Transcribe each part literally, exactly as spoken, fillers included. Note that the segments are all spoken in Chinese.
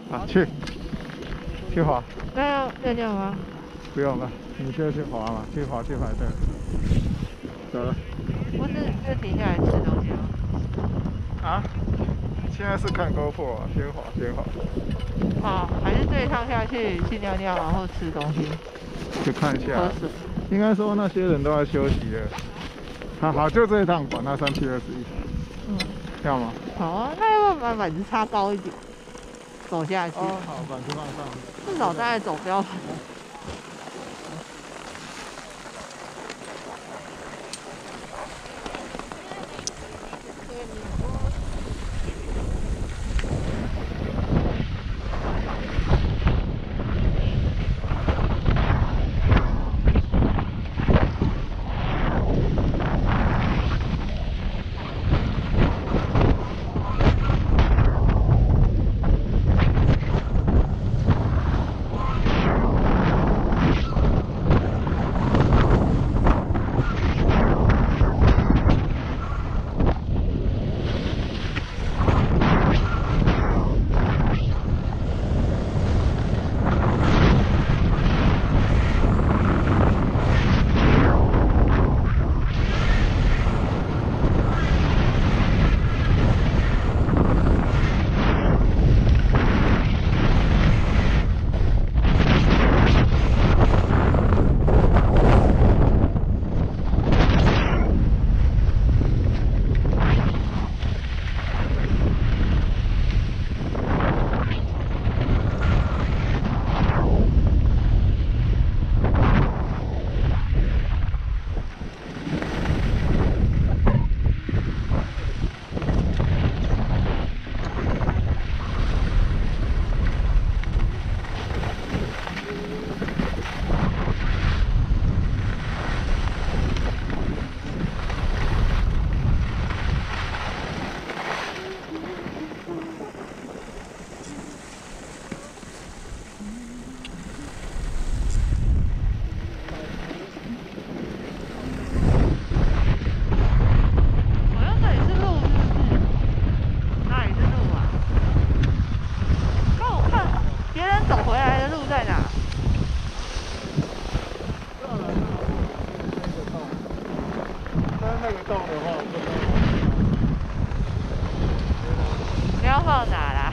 啊，去去滑。 那要尿尿吗？ 不用了，你就去滑嘛，去滑去排队。走了。 不是，就停下来吃东西吗？ 啊？现在是看 GoPro 啊，先滑先滑。 哦，还是这一趟下去去尿尿，然后吃东西。 去看一下。 喝水。 应该说那些人都在休息了。好好，就这一趟，管他三七二十一。嗯。要吗？ 好啊，那要不要把板子插高一点，走下去？ 哦，好，板子放上。 至少大概走不要。放哪啦？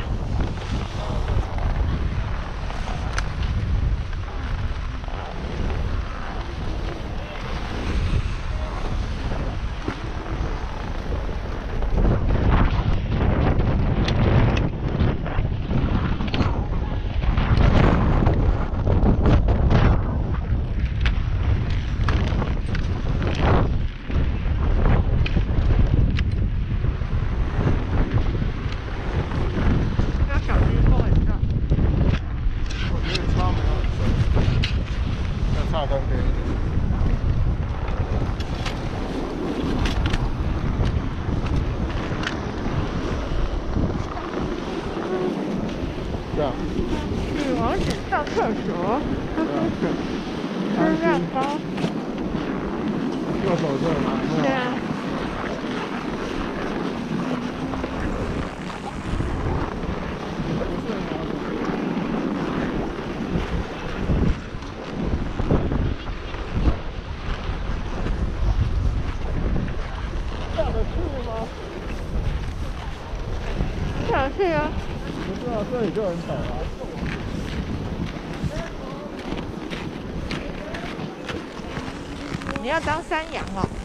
去王子上厕所，吃蛋糕。 右手这吗？ 对啊。 下得去吗？ 下得去啊。 不是啊，这里就很陡啊。 你要当山羊哦。